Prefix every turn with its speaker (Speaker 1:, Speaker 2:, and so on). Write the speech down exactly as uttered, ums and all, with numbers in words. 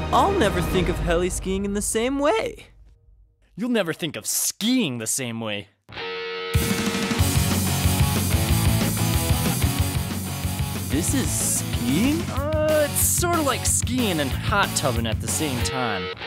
Speaker 1: I'll never think of heli skiing in the same way.
Speaker 2: You'll never think of skiing the same way.
Speaker 1: This is skiing?
Speaker 2: Uh, it's sort of like skiing and hot tubbing at the same time.